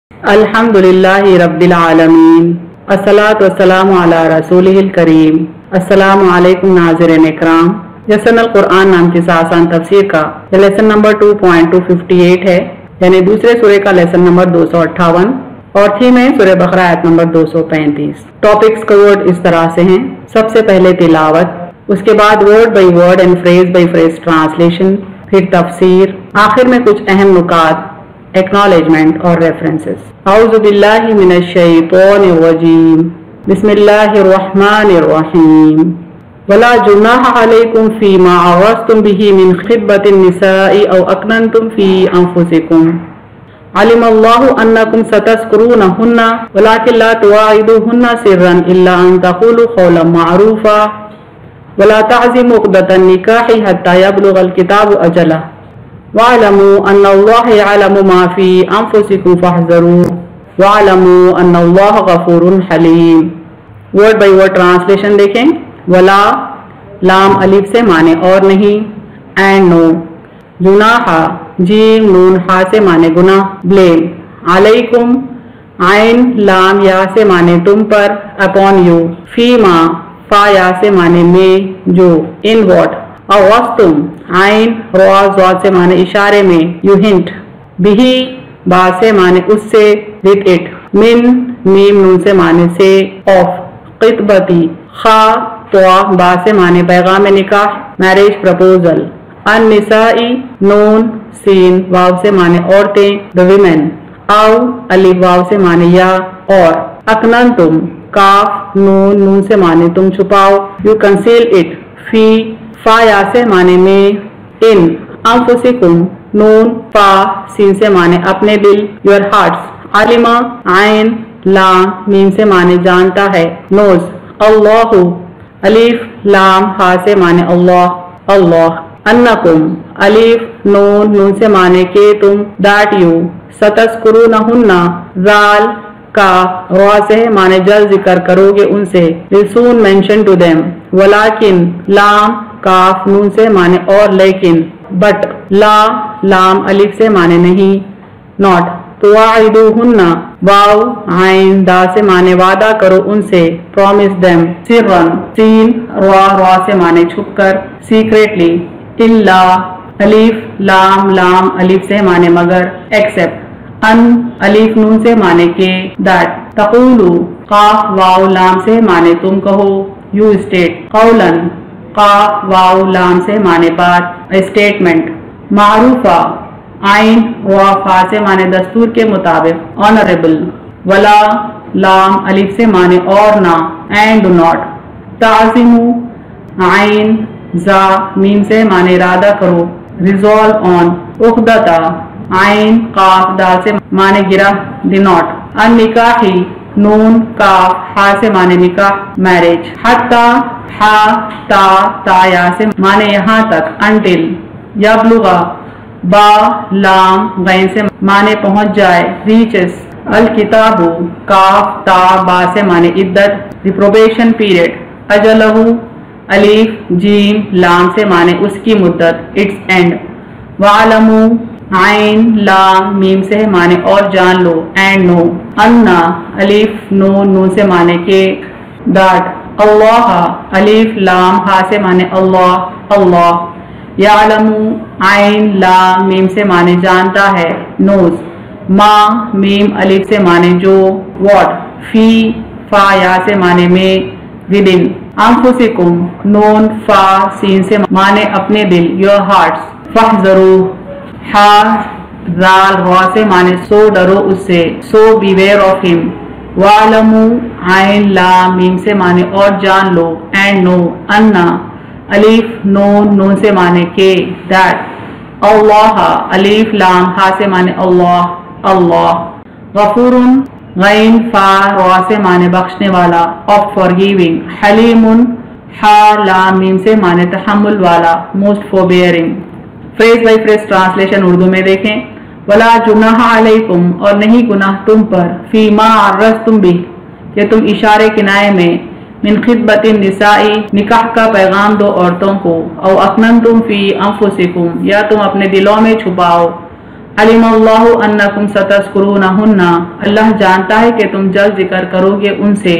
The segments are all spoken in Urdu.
الحمدللہ رب العالمین الصلاۃ والسلام علی رسولہ الکریم۔ السلام علیکم ناظرین اکرام۔ یسن القرآن نام کی آسان تفسیر کا یہ لیسن نمبر 2.258 ہے، یعنی دوسرے سورے کا لیسن نمبر 258 اور تھیم ہے سورہ بقرہ آیت نمبر 235۔ ٹاپکس کورڈ اس طرح سے ہیں: سب سے پہلے تلاوت، اس کے بعد word by word and phrase by phrase translation, پھر تفسیر، آخر میں کچھ اہم نکات، ایکنالجمنٹ اور ریفرنسز۔ اعوذ باللہ من الشیطان الرجیم، بسم اللہ الرحمن الرحیم۔ ولا جناح علیکم فیما عرضتم به من خطبۃ النساء او اکننتم فی انفسکم، علم اللہ انکم ستذکرونہن ولکن لا تواعدوہن سرا الا ان تقولوا قولا معروفا ولا تعزموا عقدۃ النکاح حتی یبلغ الکتاب اجلہ وَاعْلَمُوا أَنَّ اللَّهَ يَعْلَمُ مَا فِي أَنفُسِكُمْ فَاحْذَرُوهُ وَاعْلَمُوا أَنَّ اللَّهَ غَفُورٌ حَلِيمٌ۔ ورڈ بائی ورڈ ٹرانسلیشن دیکھیں۔ ولا لام الف سے معنی اور نہیں، اینڈ نو، جناح جیم نون ہا سے معنی گناہ، بلیم، علیکم عین لام یا سے معنی تم پر، اپون یو، فیما فا یا سے معنی میں جو، ان واٹ، اوستم عین روا زواد سے معنی اشارے میں، یو ہنٹ، بھی با سے معنی اس سے، with it، من میم نون سے معنی سے، آف، خطبتی، خا توا با سے معنی پیغام نکاح، میرج پرپوزل، النسائی نون سین واو سے معنی عورتیں، the women، او الف واو سے معنی یا اور، اکننتم کاف نون نون سے معنی تم چھپاؤ، you conceal it، فی فا یا سے معنی میں، ان انفسکم نون فا سین سے معنی اپنے دل، یور ہارٹس، علمہ عین لام میم سے معنی جانتا ہے، نوز، اللہ الف لام ہا سے معنی اللہ، اللہ، انکم الف نون نون سے معنی کہ تم، دیٹ یو، ستذکرونہن ذال کا روا سے معنی جلد ذکر کرو گے ان سے، will soon mention to them، ولیکن لام کاف نون سے معنی اور لیکن، بٹ لا لام الف سے معنی نہیں، ناٹ، تواعدوہن واو عین دا سے معنی وعدہ کرو ان سے، promise them، سرًا سین روا سے معنی چھپ کر، سیکریٹلی، الا الف لام لام الف سے معنی مگر، ایکسپٹ، ان الف نون سے معنی کہ، دیٹ، تقولو قاف واو لام سے معنی تم کہو، یو اسٹیٹ، قولاً قاف واو لام سے معنی بات، اسٹیٹمنٹ، معروفہ عین وا فا سے معنی دستور کے مطابق، آنریبل، ولا لام الف سے معنی اور نہ، اینڈ ناٹ، تعزمو عین زا میم سے معنی ارادہ کرو، ریزولو آن، عقدتا عین قاف دا سے معنی گرہ، دی ناٹ، النکاحی نون کاف ہا سے معنی نکاح، میرج، حتی ہا تا یا سے معنی یہاں تک، انٹل، یبلغ با لام غین سے معنی پہنچ جائے، ریچز، الکتاب کاف تا با سے معنی عدت، دی پروبیشن پیریڈ، اجلہ الف جیم لام سے معنی اس کی مدت، اٹس اینڈ، وعلمو عین لام میم سے معنی اور جان لو، اینڈ نو، انا الف نون نون سے معنی کہ، دیٹ، اللہ الف لام ہا سے معنی اللہ، اللہ، یعلم عین لام میم سے معنی جانتا ہے، نوز، ما میم الف سے معنی جو، واٹ، فی فا یا سے معنی میں، ودن، انفسکم نون فا سین سے معنی اپنے دل، یور ہارٹس، فاحذروا ہا زال را سے معنی سو ڈرو اس سے، سو بیویئر آف ہم، وَاعْلَمُوا عین لام میم سے معنی اور جان لو، اینڈ نو، انا الف نون نون سے معنی کہ، دیٹ، اللہ الف لام ہا سے معنی اللہ، اللہ، غفور غین فا را سے معنی بخشنے والا، آف forgiving، حلیم ہا لام میم سے معنی تحمل والا، most forbearing۔ Phrase by phrase translation Urdu میں دیکھیں۔ ولا جناح علیکم، اور نہیں گناہ تم پر، فی ما عرضتم بھی، کہ تم اشارے کنائے میں، من خطبۃ النساء نکاح کا پیغام دو عورتوں کو، او اکننتم فی انفسکم، یا تم اپنے دلوں میں چھپاؤ، علم اللہ انکم ستذکرونہن، اللہ جانتا ہے کہ تم جلد ذکر کرو گے ان سے،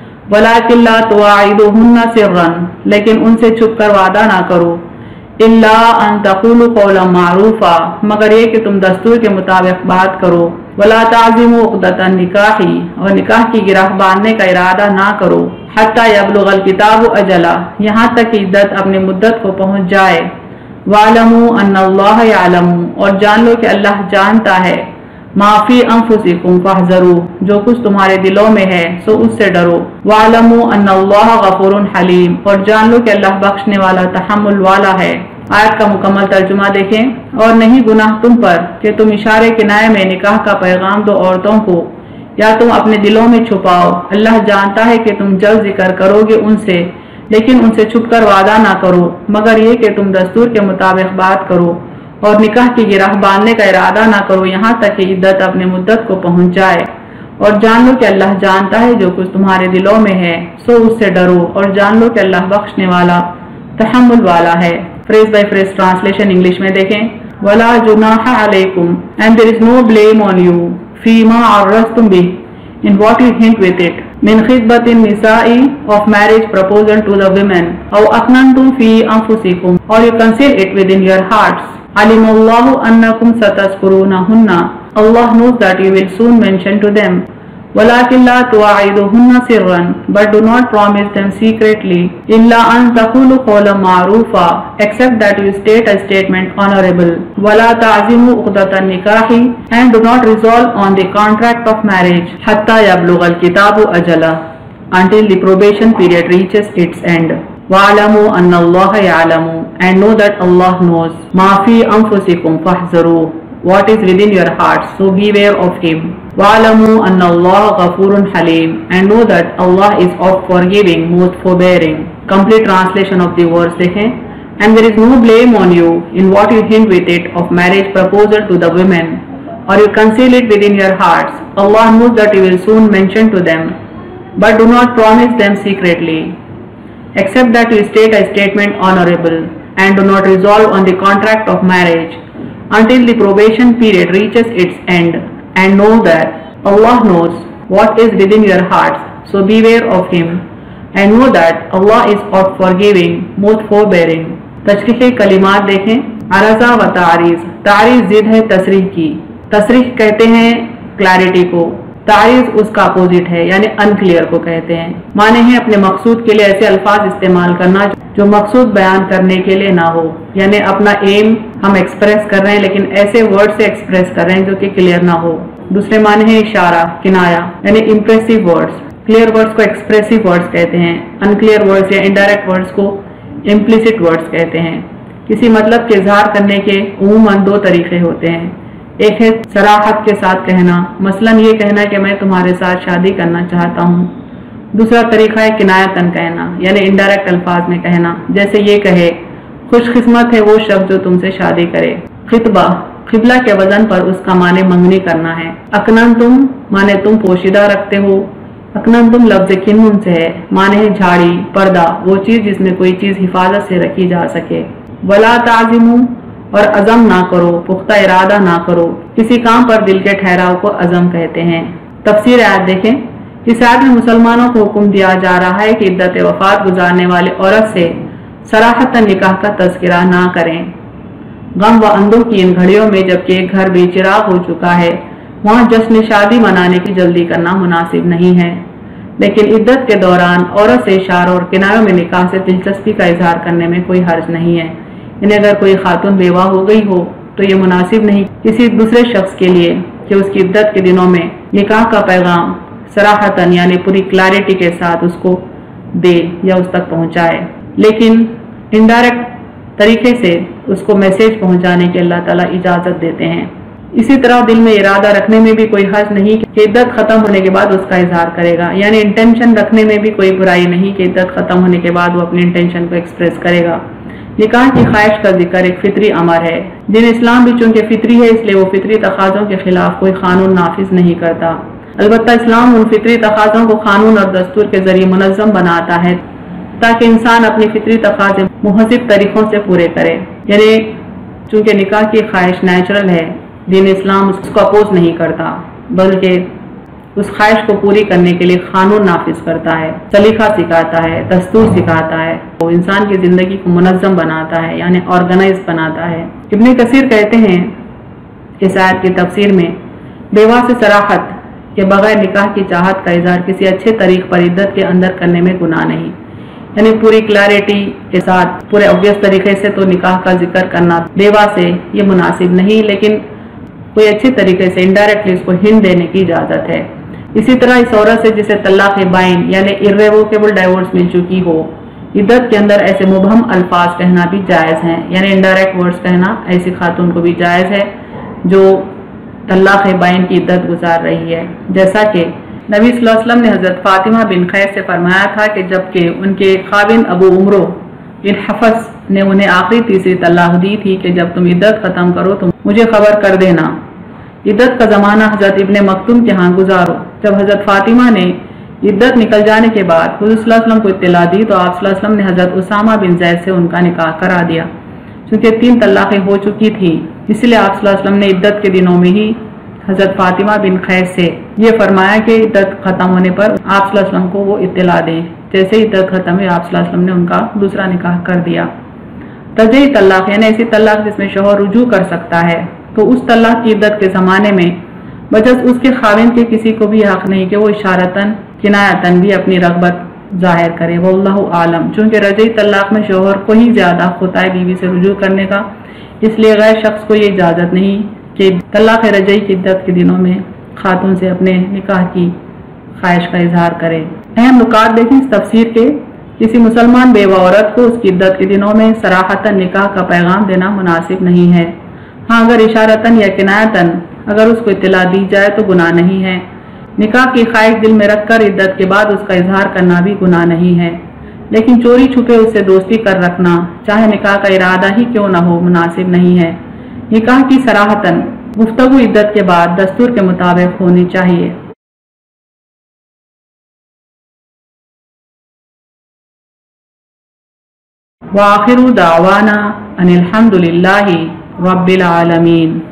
ولکن لا تواعدوہن سرا، لیکن ان سے چھپ کر وعدہ نہ کرو، الا ان تقولوا قولا معروفا، مگر یہ کہ تم دستور کے مطابق بات کرو، ولا تعزموا عقدۃ النکاح، اور نکاح کی گرہ باندھنے کا ارادہ نہ کرو، حتی یبلغ الکتاب اجلہ، یہاں تک کہ عدت اپنی مدت کو پہنچ جائے، وَاعْلَمُوا أَنَّ اللَّهَ يَعْلَمُ، اور جان لو کہ اللہ جانتا ہے، مَا فِي أَنفُسِكُمْ فَاحْذَرُوا، جو کچھ تمہارے دلوں میں ہے سو اس سے ڈرو، وَاعْلَمُوا أَنَّ اللَّهَ غَفُورٌ حَلِيمٌ، اور جان لو کہ اللہ بخشنے والا تحمل والا ہے۔ آیت کا مکمل ترجمہ دیکھیں۔ اور نہیں گناہ تم پر کہ تم اشارے کنائے میں نکاح کا پیغام دو عورتوں کو، یا تم اپنے دلوں میں چھپاؤ، اللہ جانتا ہے کہ تم جلد ذکر کرو گے ان سے، لیکن ان سے چھپ کر وعدہ نہ کرو، مگر یہ کہ تم دستور کے مطابق بات کرو، اور نکاح کی گرہ باندھنے کا ارادہ نہ کرو یہاں تک کہ عدت اپنے مدت کو پہنچ جائے، اور جان لو کہ اللہ جانتا ہے جو کچھ تمہارے دلوں میں ہے سو اس سے ڈرو، اور جان لو کہ اللہ بخشنے والا تحمل والا ہے۔ Phrase by phrase translation English میں دیکھیں۔ وَلَا جُنَاحَ عَلَيْكُمْ and there is no blame on you فِيمَا عَرَّضْتُمْ بِهِ in what you hint with it مِنْ خِطْبَةِ النِّسَاءِ of marriage proposal to the women أَوْ أَكْنَنْتُمْ فِي أَنفُسِكُمْ or you conceal it within your hearts عَلِمَ اللَّهُ أَنَّكُمْ سَتَذْكُرُونَهُنَّ Allah knows that you will soon mention to them وَلَكِنْ لَا تُوَاعِدُوهُنَّ سِرًّا but do not promise them secretly إِلَّا أَن تَقُولُوا قَوْلًا مَعْرُوفًا except that you state a statement honorable وَلَا تَعْزِمُوا عُقْدَةَ النِّكَاحِ and do not resolve on the contract of marriage حَتَّى يَبْلُغَ الْكِتَابُ أَجَلَهُ until the probation period reaches its end وَاعْلَمُوا أَنَّ اللَّهَ يَعْلَمُ and know that Allah knows مَا فِي أَنفُسِكُمْ فَاحْذَرُوا what is within your hearts so beware of him وَاعْلَمُوا أَنَّ اللَّهَ غَفُورٌ حَلِيمٌ and know that Allah is oft forgiving most forbearing۔ Complete translation of the words دیکھیں۔ And there is no blame on you in what you hint with it of marriage proposal to the women or you conceal it within your hearts Allah knows that you will soon mention to them but do not promise them secretly except that you state a statement honorable and do not resolve on the contract of marriage until the probation period reaches its end and know that Allah knows what is within your hearts so beware of him and know that Allah is oft forgiving most forbearing۔ تشریح کلمات دیکھیں۔ عرضہ و تعریض، تعریض ضد ہے تصریح کی، تصریح کہتے ہیں کلیئرٹی کو، تعریض اس کا اپوزٹ ہے یعنی انکلیئر کو کہتے ہیں۔ معنی ہے اپنے مقصود کے لیے ایسے الفاظ استعمال کرنا جو مقصود بیان کرنے کے لیے نہ ہو، یعنی اپنا ایم ہم ایکسپریس کر رہے ہیں لیکن ایسے ورڈ سے ایکسپریس کر رہے ہیں جو کہ کلیئر نہ ہو۔ دوسرے معنی ہے اشارہ، کنایا یعنی امپریسو ورڈز، کلیئر ورڈز کو ایکسپریسو ورڈز کہتے ہیں، انکلیئر ورڈز یا انڈائریکٹ ورڈز کو امپلیسٹ ورڈز کہتے ہیں۔ کسی مطلب کے اظہار کرنے کے عموماً دو طریقے ہوتے ہیں، ایک ہے صراحت کے ساتھ کہنا، مثلاً یہ کہنا کہ میں تمہارے ساتھ شادی کرنا چاہتا ہوں۔ دوسرا طریقہ ہے کنایتاً کہنا یعنی انڈائریکٹ الفاظ میں کہنا، جیسے یہ کہے خوش قسمت ہے وہ شخص جو تم سے شادی کرے۔ خطبہ، قبلہ کے وزن پر اس کا معنی منگنی کرنا ہے۔ اکننتم معنی تم پوشیدہ رکھتے ہو، اکننتم لفظ کنن سے ہے، معنی ہے جھاڑی، پردہ، وہ چیز جس میں کوئی چیز حفاظت سے رکھی جا سکے۔ ولا تعزموا اور عزم نہ کرو، پختہ ارادہ نہ کرو، کسی کام پر دل کے ٹھہراؤ کو عزم کہتے ہیں۔ تفسیر آیت دیکھیں۔ اس آیت میں مسلمانوں کو حکم دیا جا رہا ہے کہ عدت وفات گزارنے والے عورت سے صراحتاً نکاح کا تذکرہ نہ کریں۔ غم و اندوہ کی ان گھڑیوں میں جبکہ ایک گھر بے چراغ ہو چکا ہے وہاں جشن شادی منانے کی جلدی کرنا مناسب نہیں ہے، لیکن عدت کے دوران عورت سے اشاروں اور کنایوں میں نکاح سے دلچسپی کا اظہار کرنے میں کوئی حرج نہیں ہے۔ انہیں اگر کوئی خاتون بیوہ ہو گئی ہو تو یہ مناسب نہیں کسی دوسرے شخص کے لیے کہ اس کی عدت کے دنوں میں نکاح کا پیغام صراحتاً یعنی پوری کلیئرٹی کے ساتھ اس کو دے یا اس تک پہنچائے، لیکن انڈائریکٹ طریقے سے اس کو میسیج پہنچانے کی اللہ تعالیٰ اجازت دیتے ہیں۔ اسی طرح دل میں ارادہ رکھنے میں بھی کوئی حرج نہیں کہ عدت ختم ہونے کے بعد اس کا اظہار کرے گا، یعنی انٹینشن رکھنے میں بھی کوئی برائی نہیں کہ عدت ختم ہونے کے بعد وہ اپنی انٹینشن کو ایکسپریس کرے گا۔ نکاح کی خواہش کا ذکر ایک فطری امر ہے، دین اسلام بھی چونکہ فطری ہے اس لیے وہ فطری تقاضوں کے خلاف کوئی قانون نافذ نہیں کرتا۔ البتہ اسلام ان فطری تقاضوں کو قانون اور دستور کے ذریعے منظم بناتا ہے تاکہ انسان اپنی فطری تقاضے مہذب طریقوں سے پورے کرے، یعنی چونکہ نکاح کی خواہش نیچرل ہے دین اسلام اس کو اپوز نہیں کرتا، بلکہ اس خواہش کو پوری کرنے کے لیے قانون نافذ کرتا ہے، سلیقہ سکھاتا ہے، دستور سکھاتا ہے، وہ انسان کی زندگی کو منظم بناتا ہے، یعنی آرگنائز بناتا ہے۔ ابن کثیر کہتے ہیں اس آیت کی تفسیر میں، بیوہ سے صراحت کے بغیر نکاح کی چاہت کا اظہار کسی اچھے طریق پر عدت کے اندر کرنے میں گناہ نہیں، یعنی پوری کلیئرٹی کے ساتھ پورے obvious طریقے سے تو نکاح کا ذکر کرنا بیوہ سے یہ مناسب نہیں، لیکن کوئی اچھے طریقے سے انڈائریکٹلی اس کو ہنٹ دینے کی اجازت ہے۔ اسی طرح اس عورت سے جسے طلاق بائن یعنی irrevocable ڈائیورس مل چکی ہو، عدت کے اندر ایسے مبہم الفاظ کہنا بھی جائز ہیں، یعنی انڈائریکٹ ورڈز کہنا ایسی خاتون کو بھی جائز ہے جو طلاق بائن کی عدت گزار رہی ہے، جیسا کہ نبی صلی اللہ علیہ وسلم نے حضرت فاطمہ بن قیس سے فرمایا تھا کہ جبکہ ان کے خاوند ابو عمرو بن حفص نے انہیں آخری تیسری طلاق دی تھی کہ جب تم عدت ختم کرو تو مجھے خبر کر دینا، عدت کا زمانہ حضرت ابن مکتوم کے ہاں گزارو۔ جب حضرت فاطمہ نے عدت نکل جانے کے بعد حضور صلی اللہ علیہ وسلم کو اطلاع دی تو آپ صلی اللہ علیہ وسلم نے حضرت اسامہ بن زید سے ان کا نکاح کرا دیا، چونکہ 3 طلاقیں ہو چکی تھی، اس لیے آپ صلی اللہ علیہ وسلم نے عدت کے دنوں میں ہی حضرت فاطمہ بن قیس سے یہ فرمایا کہ عدت ختم ہونے پر آپ صلی اللہ علیہ وسلم کو وہ اطلاع دیں۔ جیسے ہی عدت ختم ہوئی آپ صلی اللہ علیہ وسلم نے ان کا دوسرا نکاح کر دیا۔ ترجیحی طلاق یعنی ایسی طلاق جس میں شوہر رجوع کر سکتا ہے، تو اس طلاق کی عدت کے زمانے میں بجز اس کے خاوند کے کسی کو بھی حق نہیں کہ وہ اشارتاً کنایتاً بھی اپنی رغبت ظاہر کرے، واللہ عالم، چونکہ رجعی طلاق میں شوہر کو ہی زیادہ ہوتا ہے بیوی سے رجوع کرنے کا، اس لیے غیر شخص کو یہ اجازت نہیں کہ طلاق رجعی کی عدت کے دنوں میں خاتون سے اپنے نکاح کی خواہش کا اظہار کرے۔ اہم نکات دیکھیں اس تفسیر کے، کسی مسلمان بیوہ عورت کو اس کی عدت کے دنوں میں صراحتاً نکاح کا پیغام دینا مناسب نہیں ہے، ہاں اگر اشارتاً یا کنایتاً اگر اس کو اطلاع دی جائے تو گناہ نہیں ہے۔ نکاح کی خواہش دل میں رکھ کر عدت کے بعد اس کا اظہار کرنا بھی گناہ نہیں ہے، لیکن چوری چھپے اس سے دوستی کر رکھنا چاہے نکاح کا ارادہ ہی کیوں نہ ہو مناسب نہیں ہے۔ نکاح کی صراحتاً گفتگو عدت کے بعد دستور کے مطابق ہونی چاہیے۔ وآخر دعوانا ان الحمد للہ رب العالمین۔